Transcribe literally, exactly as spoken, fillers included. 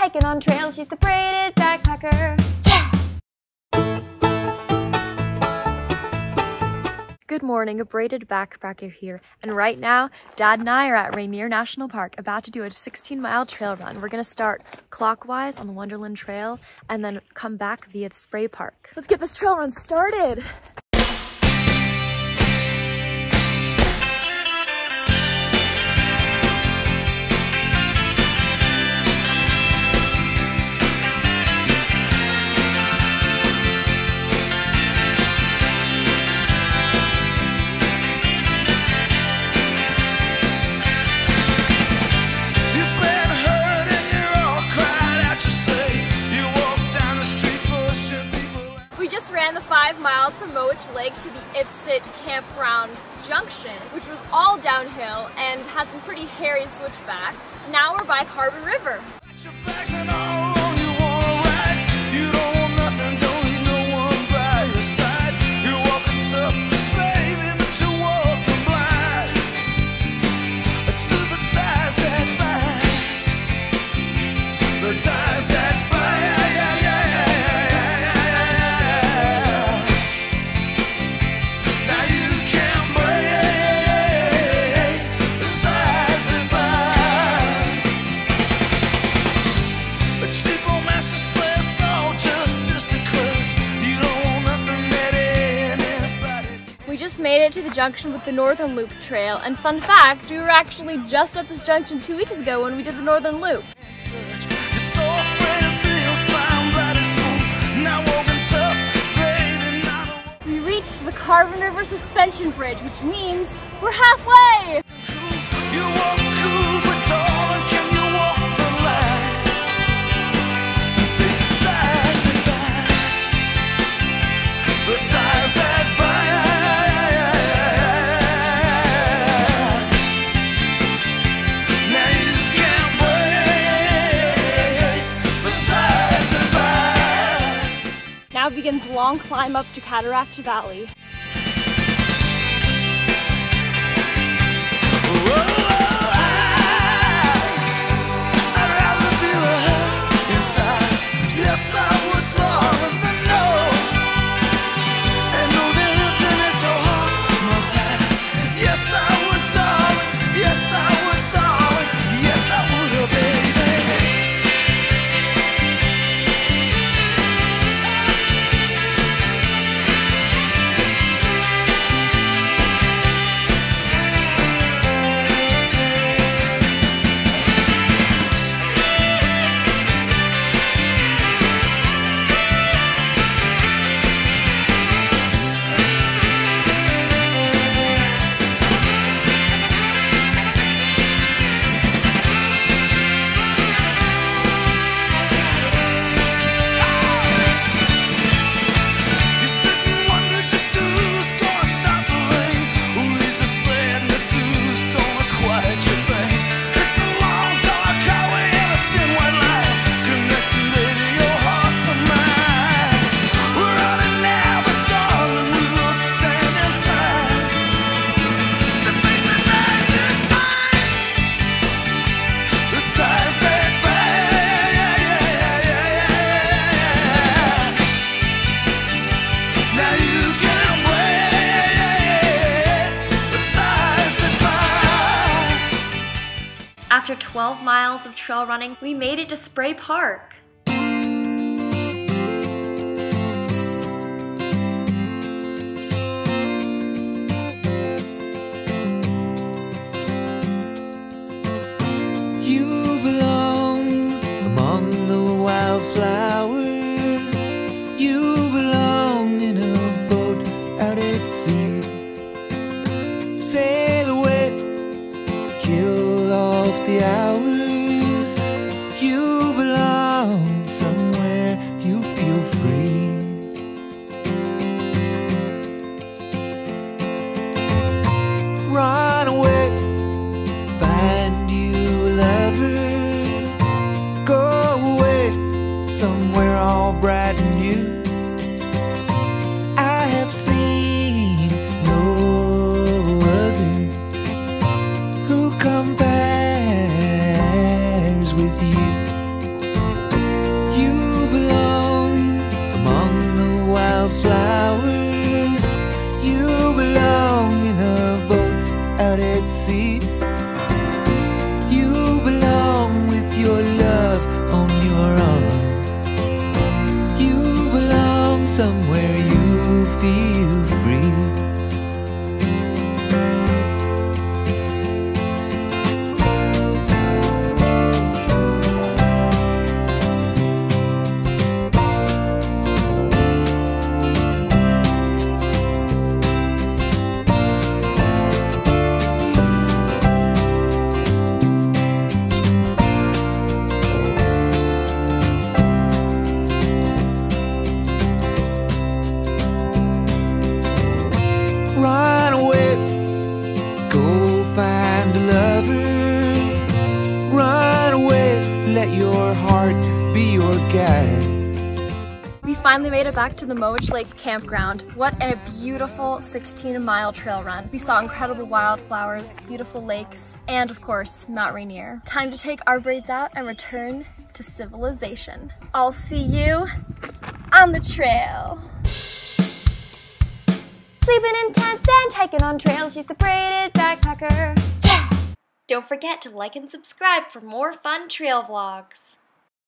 hiking on trails, she's the braided backpacker. Good morning, a braided backpacker here, and right now Dad and I are at Rainier National Park about to do a sixteen mile trail run. We're gonna start clockwise on the Wonderland Trail and then come back via the Spray Park. Let's get this trail run started. Ran the five miles from Mowich Lake to the Ipsut Campground Junction, which was all downhill and had some pretty hairy switchbacks. Now we're by Carbon River. We just made it to the junction with the Northern Loop Trail, and fun fact, we were actually just at this junction two weeks ago when we did the Northern Loop. We reached the Carbon River Suspension Bridge, which means we're halfway! You walk cool, but darling, can you walk the line? This ties it back. The ties that bind. Now begins the long climb up to Cataract Valley. After twelve miles of trail running, we made it to Spray Park. You belong among the wildflowers. You belong in a boat out at sea. Sail away, kill off the hours. You belong somewhere you feel free. Run away, find you a lover. Go away somewhere all bright and new. I have seen no other who come back let your heart be your guide. We finally made it back to the Mowich Lake campground. What a beautiful sixteen mile trail run. We saw incredible wildflowers, beautiful lakes, and of course, Mount Rainier. Time to take our braids out and return to civilization. I'll see you on the trail. Sleeping in tents and hiking on trails, she's the braided backpacker. Yeah! Don't forget to like and subscribe for more fun trail vlogs.